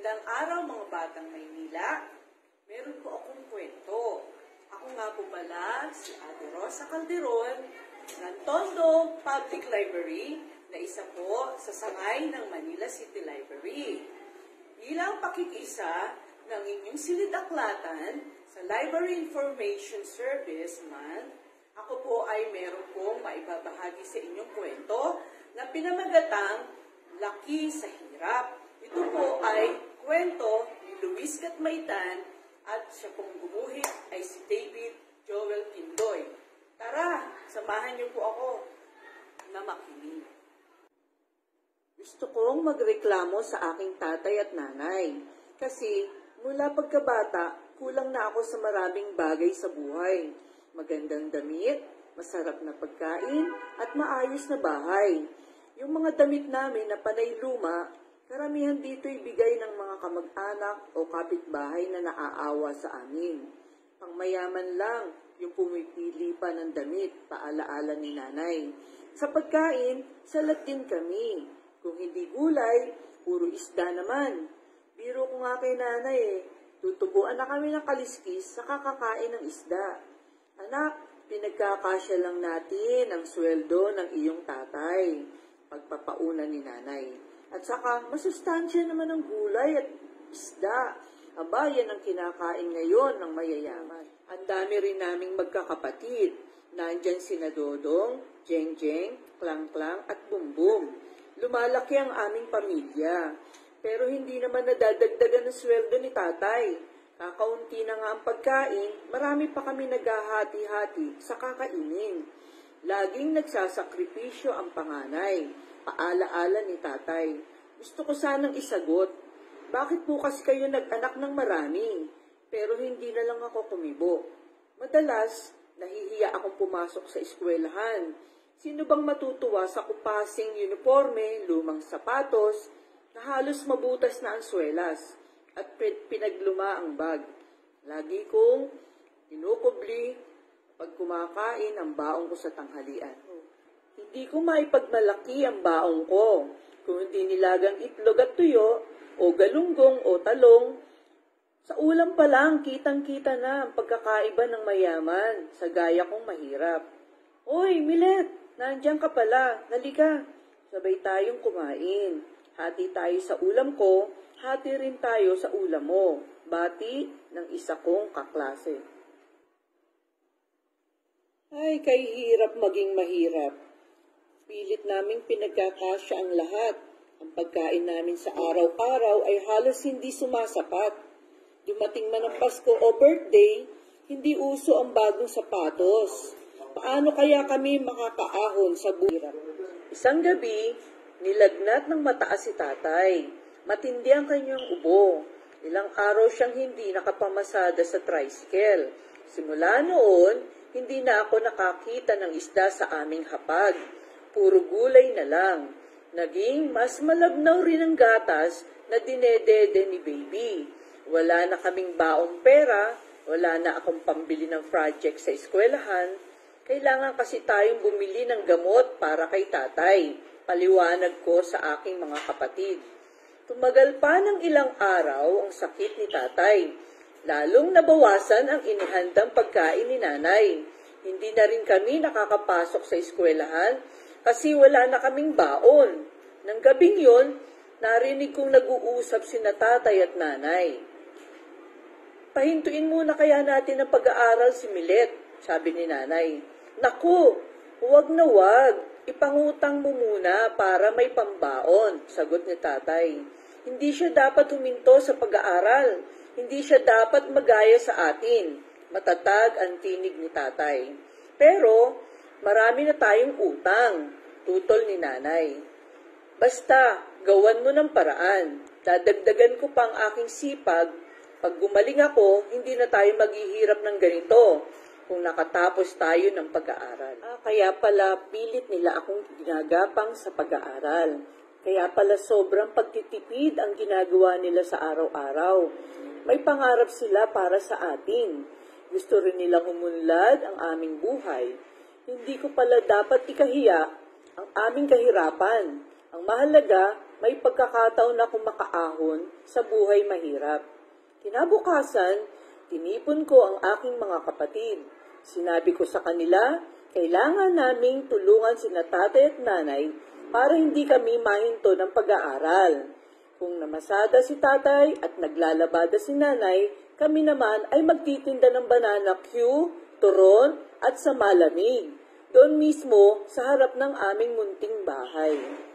Magandang araw mga batang Maynila. Meron po akong kwento. Ako nga po pala si Ate Rosa Calderon ng Tondo Public Library na isa po sa sangay ng Manila City Library. Bilang pakikisa ng inyong silid-aklatan sa Library Information Service Month, ako po ay meron pong maibabahagi sa inyong kwento na pinamagatang Laki sa hirap. Ito po ay kwento ni Luis Gatmaitan at siya pong gumuhit ay si David Joel Kindoy. Tara, samahan niyo po ako na makinig. Gusto kong magreklamo sa aking tatay at nanay kasi mula pagkabata, kulang na ako sa maraming bagay sa buhay. Magandang damit, masarap na pagkain, at maayos na bahay. Yung mga damit namin na panay luma, karamihan dito'y bigay ng mga kamag-anak o kapitbahay na naaawa sa amin. Pangmayaman lang yung pumipili pa ng damit, paalaala ni nanay. Sa pagkain, salat din kami. Kung hindi gulay, puro isda naman. Biro ko nga kay nanay tutubuan na kami ng kaliskis sa kakakain ng isda. Anak, pinagkakasya lang natin ang sweldo ng iyong tatay. Pagpapauna ni nanay. At saka, masustansya naman ang gulay at isda. Aba, yan ang kinakain ngayon ng mayayaman. Ang dami rin naming magkakapatid. Nandyan sina Dodong, Jeng-Jeng, Klang-Klang at Bumbum. Lumalaki ang aming pamilya. Pero hindi naman nadadagdagan ng sweldo ni tatay. Kakaunti na nga ang pagkain, marami pa kami naghahati-hati sa kakainin. Laging nagsasakripisyo ang panganay, paalaala ni tatay. Gusto ko sanang isagot, bakit po kasi kayo nag-anak ng marami, pero hindi na lang ako kumibo? Madalas, nahihiya akong pumasok sa eskwelahan. Sino bang matutuwa sa kupasing uniforme, lumang sapatos, na halos mabutas na ang swelas, at pinagluma ang bag. Lagi kong tinukubli pag kumakain ang baong ko sa tanghalian. Hindi ko maipagmalaki ang baong ko, kung hindi nilagang itlog at tuyo, o galunggong o talong. Sa ulam pa lang, kitang-kita na ang pagkakaiba ng mayaman sa gaya kong mahirap. Oy, Milet, nandiyan ka pala, nalika. Sabay tayong kumain. Hati tayo sa ulam ko, hati rin tayo sa ulam mo. Bati ng isa kong kaklase. Ay, kay hirap maging mahirap. Pilit naming pinagkakasya ang lahat. Ang pagkain namin sa araw-araw ay halos hindi sumasapat. Dumating man ang Pasko o birthday, hindi uso ang bagong sapatos. Paano kaya kami makakaahon sa buhay? Isang gabi, nilagnat ng mataas si tatay. Matindi ang kanyang ubo. Ilang araw siyang hindi nakapamasada sa tricycle. Simula noon, hindi na ako nakakita ng isda sa aming hapag. Puro gulay na lang. Naging mas malabnaw rin ang gatas na dinedede ni baby. Wala na kaming baong pera, wala na akong pambili ng project sa eskwelahan. Kailangan kasi tayong bumili ng gamot para kay tatay. Paliwanag ko sa aking mga kapatid. Tumagal pa ng ilang araw ang sakit ni tatay. Lalong nabawasan ang inihandang pagkain ni nanay. Hindi na rin kami nakakapasok sa eskwelahan kasi wala na kaming baon. Nang gabing yon, narinig kong nag-uusap sina tatay at nanay. Pahintuin muna kaya natin ang pag-aaral si Milet, sabi ni nanay. Naku, huwag na huwag. Ipangutang mo muna para may pambaon, sagot ni tatay. Hindi siya dapat huminto sa pag-aaral. Hindi siya dapat magaya sa atin. Matatag ang tinig ni tatay. Pero, marami na tayong utang, tutol ni nanay. Basta, gawan mo ng paraan. Dadagdagan ko pang aking sipag. Pag gumaling ako, hindi na tayo maghihirap ng ganito kung nakatapos tayo ng pag-aaral. Kaya pala, pilit nila akong ginagapang sa pag-aaral. Kaya pala sobrang pagtitipid ang ginagawa nila sa araw-araw. May pangarap sila para sa atin. Gusto rin nilang umunlad ang aming buhay. Hindi ko pala dapat ikahiya ang aming kahirapan. Ang mahalaga, may pagkakataon na akong makaahon sa buhay mahirap. Kinabukasan, tinipon ko ang aking mga kapatid. Sinabi ko sa kanila, kailangan naming tulungan sina tatay at nanay para hindi kami mahinto ng pag-aaral. Kung namasada si tatay at naglalabada si nanay, kami naman ay magtitinda ng banana Q, turon at sa malamig. Doon mismo sa harap ng aming munting bahay.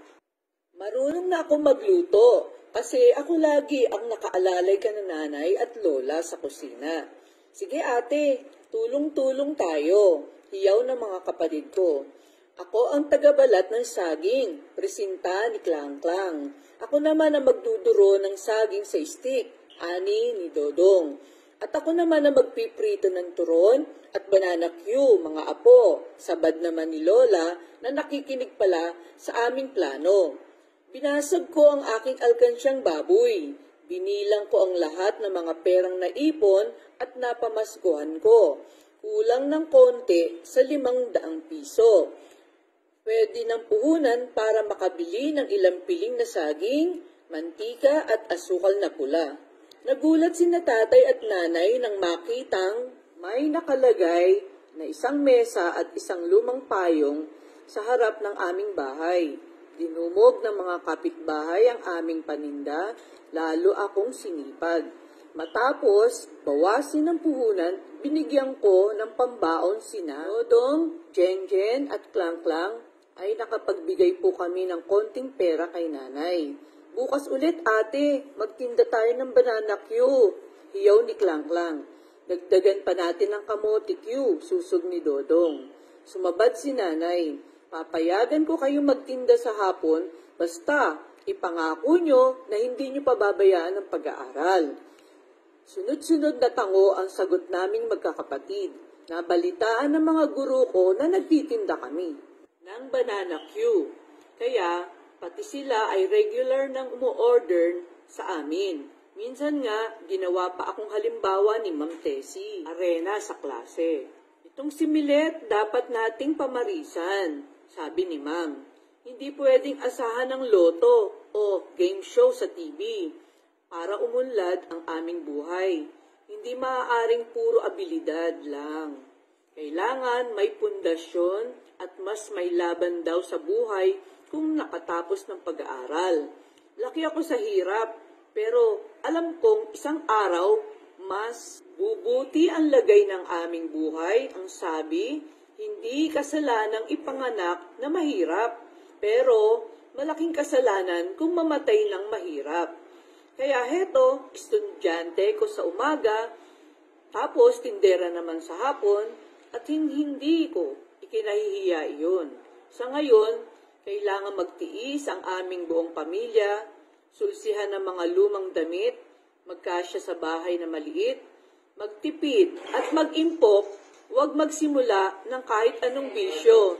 Marunong na ako magluto kasi ako lagi ang nakaalalay ka na nanay at lola sa kusina. Sige ate, tulong-tulong tayo, hiyaw ng mga kapatid ko. Ako ang tagabalat ng saging, presinta ni Klang-Klang. Ako naman ang magduduro ng saging sa stick, ani ni Dodong. At ako naman ang magpiprito ng turon at banana Q, mga apo, sabad naman ni Lola na nakikinig pala sa aming plano. Binasag ko ang aking alkansyang baboy. Binilang ko ang lahat ng mga perang naipon at napamaskuhan ko. Kulang ng konti sa 500 piso. Pwede ng puhunan para makabili ng ilang piling na saging, mantika at asukal na pula. Nagulat si tatay at nanay nang makitang may nakalagay na isang mesa at isang lumang payong sa harap ng aming bahay. Dinumog ng mga kapitbahay ang aming paninda, lalo akong sinipag. Matapos, bawasin ng puhunan, binigyan ko ng pambaon sina Dodong, Jenjen at Klang-Klang ay nakapagbigay po kami ng konting pera kay nanay. Bukas ulit ate, magtinda tayo ng banana Q, hiyaw ni Klang-Klang. Dagdagan pa natin ng kamote Q, susog ni Dodong. Sumabad si nanay. Papayagan ko kayong magtinda sa hapon, basta ipangako nyo na hindi nyo pababayaan ang pag-aaral. Sunod-sunod na tango ang sagot naming magkakapatid. Nabalitaan ng mga guro ko na nagtitinda kami ng banana Q. Kaya pati sila ay regular nang umu-order sa amin. Minsan nga, ginawa pa akong halimbawa ni Ma'am Tessie, arena sa klase. Itong si Milet dapat nating pamarisan. Sabi ni Ma'am, hindi pwedeng asahan ng loto o game show sa TV para umunlad ang aming buhay. Hindi maaaring puro abilidad lang. Kailangan may pundasyon at mas may laban daw sa buhay kung nakatapos ng pag-aaral. Laki ako sa hirap, pero alam kong isang araw mas bubuti ang lagay ng aming buhay. Ang sabi, hindi kasalanang ipanganak na mahirap, pero malaking kasalanan kung mamatay ng mahirap. Kaya heto, estudyante ko sa umaga, tapos tindera naman sa hapon, at hindi ko ikinahihiya iyon. Sa ngayon, kailangan magtiis ang aming buong pamilya, sulsihan ng mga lumang damit, magkasya sa bahay na maliit, magtipid at mag-impok. Huwag magsimula ng kahit anong bisyo.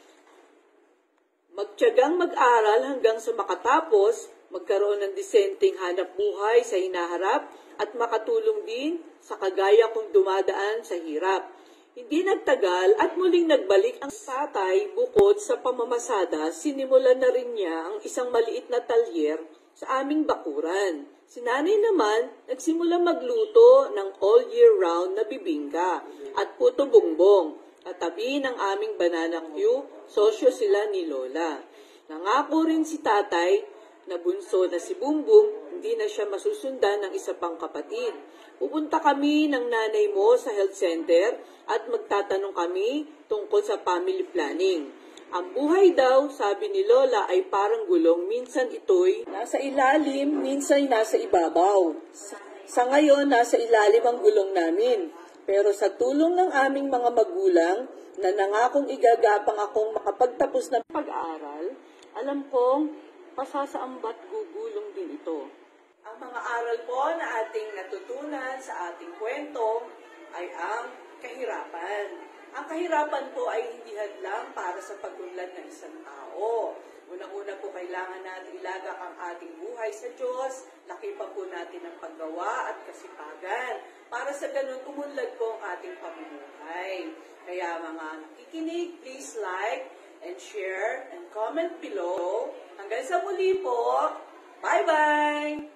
Magtiyagang mag-aral hanggang sa makatapos, magkaroon ng disenteng hanap buhay sa hinaharap at makatulong din sa kagaya kong dumadaan sa hirap. Hindi nagtagal at muling nagbalik ang tatay bukod sa pamamasada, sinimulan na rin niya ang isang maliit na talyer sa aming bakuran. Si nanay naman, nagsimula magluto ng all year round na bibingka at puto bongbong. Katabi ng aming banana Q, sosyo sila ni Lola. Nangako rin si tatay na bunso na si Bumbum, hindi na siya masusundan ng isa pang kapatid. Pupunta kami ng nanay mo sa health center at magtatanong kami tungkol sa family planning. Ang buhay daw, sabi ni Lola, ay parang gulong. Minsan ito'y nasa ilalim, minsan nasa ibabaw. Sa ngayon, nasa ilalim ang gulong namin. Pero sa tulong ng aming mga magulang, na nangakong igagapang akong makapagtapos ng pag-aaral, alam kong pasasaamba't gugulong din ito. Ang mga aral po na ating natutunan sa ating kwento ay ang kahirapan. Ang kahirapan po ay hindi hadlang para sa pag-unlad ng isang tao. Unang-una po kailangan natin ilagak ang ating buhay sa Diyos, laki pa po natin ang paggawa at kasipagan. Para sa ganun, umunlad po ang ating pamumuhay. Kaya mga nakikinig, please like and share and comment below Hanggang sa muli po. Bye-bye!